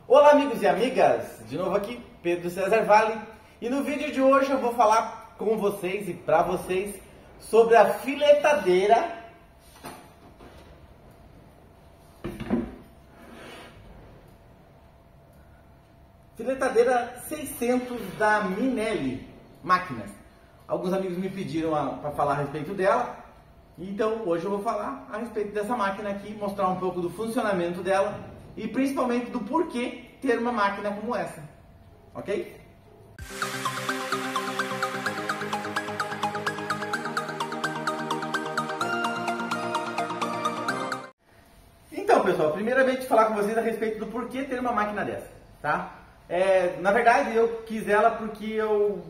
Olá amigos e amigas, de novo aqui Pedro César Vale, e no vídeo de hoje eu vou falar com vocês e para vocês sobre a filetadeira Filetadeira 600 da Minelli Máquinas. Alguns amigos me pediram para falar a respeito dela, então hoje eu vou falar a respeito dessa máquina aqui, mostrar um pouco do funcionamento dela e principalmente do porquê ter uma máquina como essa, ok? Então pessoal, primeiramente falar com vocês a respeito do porquê ter uma máquina dessa, tá? Na verdade eu quis ela porque eu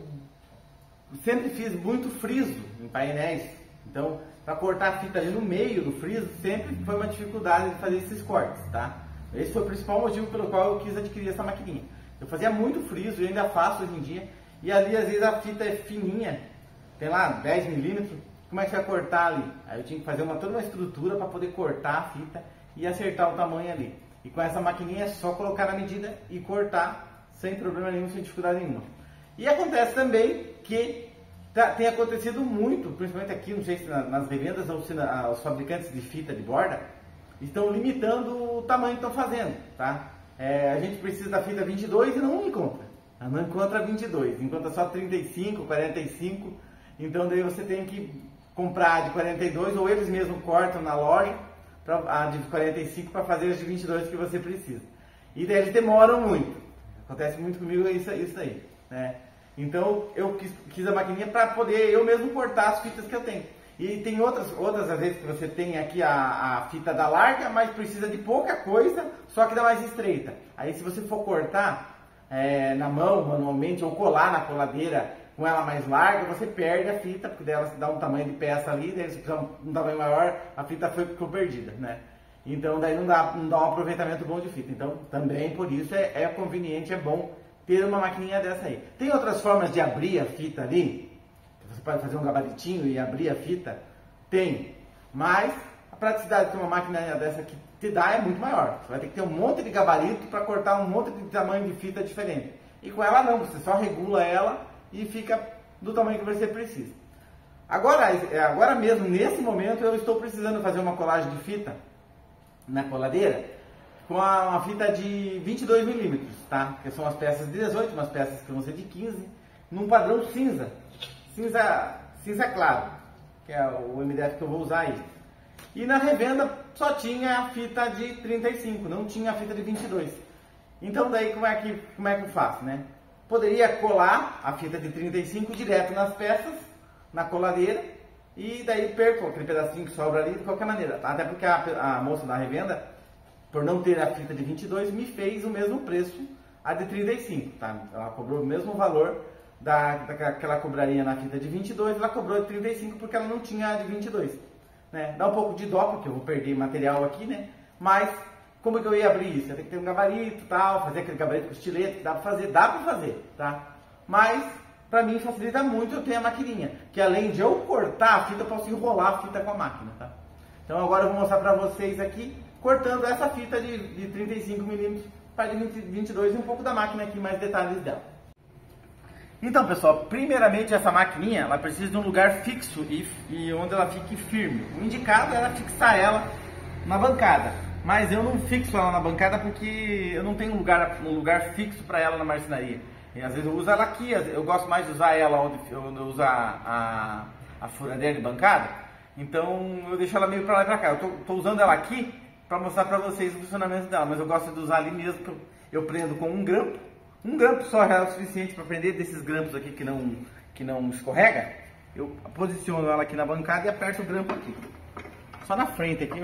sempre fiz muito friso em painéis, então para cortar a fita ali no meio do friso sempre foi uma dificuldade de fazer esses cortes, tá? Esse foi o principal motivo pelo qual eu quis adquirir essa maquininha. Eu fazia muito friso e ainda faço hoje em dia, e ali às vezes a fita é fininha, tem lá 10 milímetros, como é que você vai cortar ali? Aí eu tinha que fazer toda uma estrutura para poder cortar a fita e acertar o tamanho ali. E com essa maquininha é só colocar na medida e cortar sem problema nenhum, sem dificuldade nenhuma. E acontece também que tem acontecido muito, principalmente aqui, não sei se nas revendas ou se os fabricantes de fita de borda estão limitando o tamanho que estão fazendo, tá? A gente precisa da fita 22 e não encontra. Não encontra 22, encontra só 35, 45. Então daí você tem que comprar a de 42 ou eles mesmos cortam na loja a de 45 para fazer as de 22 que você precisa. E daí eles demoram muito. Acontece muito comigo isso aí, né? Então eu quis a maquininha para poder eu mesmo cortar as fitas que eu tenho. E tem outras às vezes que você tem aqui a fita da larga, mas precisa de pouca coisa, só que dá mais estreita. Aí se você for cortar na mão, manualmente, ou colar na coladeira com ela mais larga, você perde a fita, porque daí ela dá um tamanho de peça ali, daí se precisar um tamanho maior, a fita ficou perdida, né? Então daí não dá um aproveitamento bom de fita. Então também por isso é conveniente, é bom ter uma maquininha dessa aí. Tem outras formas de abrir a fita ali? Você pode fazer um gabaritinho e abrir a fita? Tem. Mas a praticidade que uma máquina dessa aqui te dá é muito maior. Você vai ter que ter um monte de gabarito para cortar um monte de tamanho de fita diferente. E com ela não, você só regula ela e fica do tamanho que você precisa. Agora mesmo, nesse momento, eu estou precisando fazer uma colagem de fita na coladeira com uma fita de 22 milímetros, tá? Que são as peças de 18, umas peças que vão ser de 15, num padrão cinza claro, que é o MDF que eu vou usar aí. E na revenda só tinha a fita de 35, não tinha a fita de 22. Então daí como é que eu faço, né? Poderia colar a fita de 35 direto nas peças, na coladeira, e daí perco aquele pedacinho que sobra ali de qualquer maneira. Até porque a moça da revenda, por não ter a fita de 22, me fez o mesmo preço a de 35, tá? Ela cobrou o mesmo valor que ela cobraria na fita de 22, ela cobrou de 35 porque ela não tinha a de 22, né? Dá um pouco de dó porque eu vou perder material aqui, né? Mas como é que eu ia abrir isso? Eu tenho que ter um gabarito, tal, fazer aquele gabarito com estilete, dá pra fazer, tá? Mas pra mim facilita muito eu ter a maquininha, que além de eu cortar a fita, eu posso enrolar a fita com a máquina, tá? Então agora eu vou mostrar pra vocês aqui cortando essa fita de 35 milímetros para de 22 e um pouco da máquina aqui, mais detalhes dela. Então pessoal, primeiramente essa maquininha ela precisa de um lugar fixo e onde ela fique firme. O indicado era fixar ela na bancada, mas eu não fixo ela na bancada porque eu não tenho um lugar fixo para ela na marcenaria. E às vezes eu uso ela aqui, eu gosto mais de usar ela onde eu uso a furadeira de bancada, então eu deixo ela meio para lá e para cá. Eu tô usando ela aqui para mostrar para vocês o funcionamento dela, mas eu gosto de usar ali mesmo. Eu prendo com um grampo só já é o suficiente para prender, desses grampos aqui que não escorrega. Eu posiciono ela aqui na bancada e aperto o grampo aqui. Só na frente aqui eu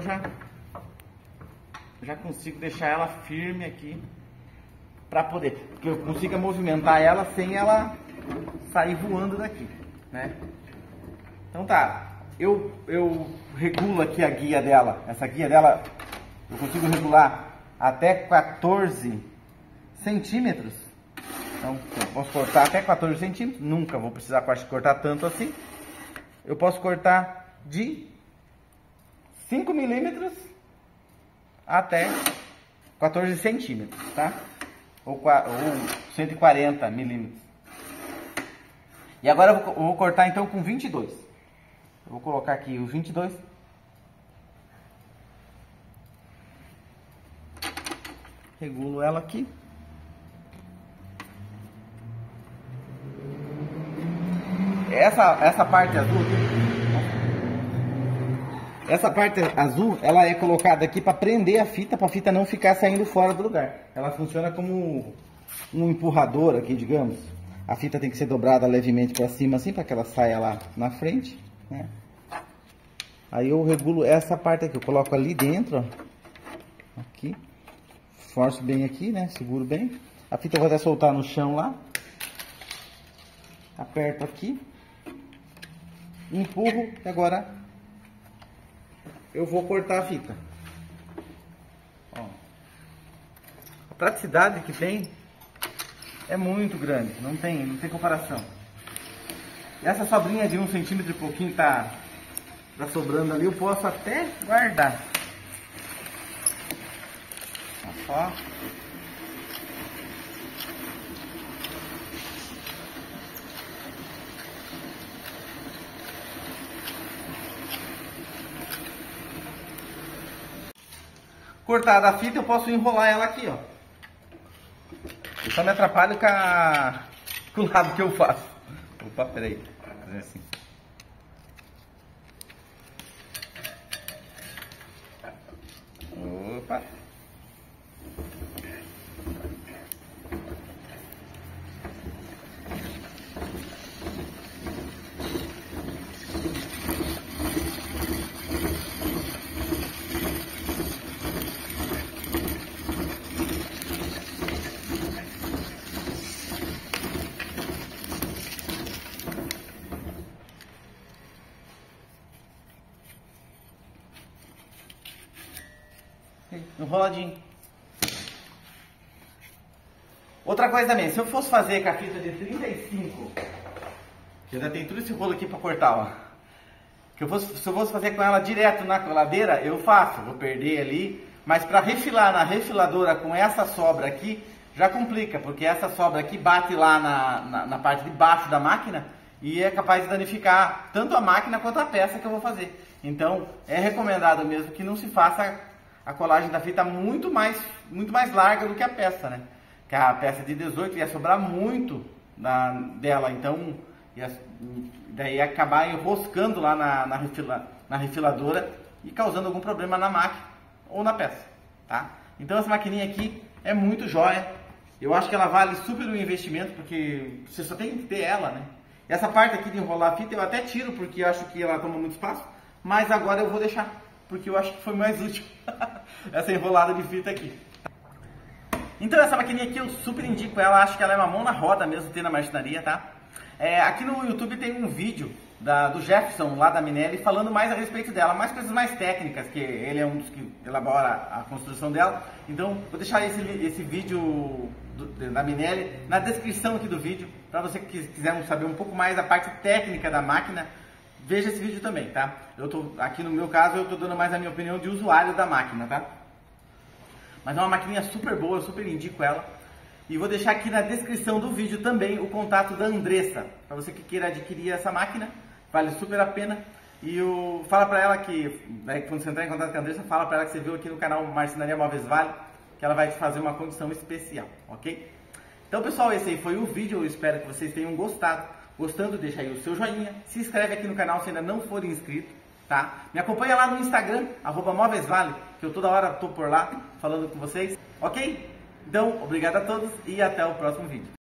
já consigo deixar ela firme aqui para poder, porque eu consiga movimentar ela sem ela sair voando daqui, né? Então tá, eu regulo aqui a guia dela. Essa guia dela eu consigo regular até 14 centímetros. Então eu posso cortar até 14 centímetros. Nunca vou precisar cortar tanto assim. Eu posso cortar de 5 milímetros até 14 centímetros, tá? ou 140 milímetros. E agora eu vou cortar então com 22. Eu vou colocar aqui o 22. Regulo ela aqui. Essa parte azul aqui, essa parte azul, ela é colocada aqui para prender a fita, para a fita não ficar saindo fora do lugar. Ela funciona como um empurrador aqui, digamos. A fita tem que ser dobrada levemente para cima assim, para que ela saia lá na frente, né? Aí eu regulo essa parte aqui, eu coloco ali dentro, ó, aqui, forço bem aqui, né? Seguro bem. A fita eu vou até soltar no chão lá. Aperto aqui, empurro e agora eu vou cortar a fita. Ó, a praticidade que tem é muito grande, não tem comparação. E essa sobrinha de 1 centímetro e pouquinho tá sobrando ali, eu posso até guardar. Ó. Cortada a fita, eu posso enrolar ela aqui, ó. Eu só me atrapalho com o lado que eu faço. Opa, peraí. Vou fazer assim. Opa. Enroladinho. Outra coisa também, se eu fosse fazer com a fita de 35, eu já tenho tudo esse rolo aqui para cortar, ó. Se eu fosse fazer com ela direto na coladeira, eu faço, vou perder ali, mas para refilar na refiladora com essa sobra aqui, já complica, porque essa sobra aqui bate lá na parte de baixo da máquina e é capaz de danificar tanto a máquina quanto a peça que eu vou fazer. Então, é recomendado mesmo que não se faça a colagem da fita muito mais larga do que a peça, né? Que a peça de 18 ia sobrar muito dela, então daí ia acabar enroscando lá na refiladora e causando algum problema na máquina ou na peça, tá? Então essa maquininha aqui é muito jóia. Eu acho que ela vale super o investimento, porque você só tem que ter ela, né? E essa parte aqui de enrolar a fita eu até tiro, porque eu acho que ela toma muito espaço, mas agora eu vou deixar, porque eu acho que foi mais útil essa enrolada de fita aqui. Então essa maquininha aqui eu super indico ela, acho que ela é uma mão na roda mesmo ter na marcenaria, tá? Aqui no YouTube tem um vídeo do Jefferson lá da Minelli falando mais a respeito dela, mais coisas mais técnicas, que ele é um dos que elabora a construção dela. Então vou deixar esse vídeo da Minelli na descrição aqui do vídeo, para você que quiser saber um pouco mais da parte técnica da máquina. Veja esse vídeo também, tá? Aqui no meu caso, eu tô dando mais a minha opinião de usuário da máquina, tá? Mas é uma maquininha super boa, eu super indico ela. E vou deixar aqui na descrição do vídeo também o contato da Andressa, para você que queira adquirir essa máquina, vale super a pena. E fala pra ela que, né, quando você entrar em contato com a Andressa, fala pra ela que você viu aqui no canal Marcenaria Móveis Vale, que ela vai te fazer uma condição especial, ok? Então pessoal, esse aí foi o vídeo, eu espero que vocês tenham gostado. Gostando, deixa aí o seu joinha, se inscreve aqui no canal se ainda não for inscrito, tá? Me acompanha lá no Instagram, @móveisvale, que eu toda hora tô por lá falando com vocês, ok? Então, obrigado a todos e até o próximo vídeo.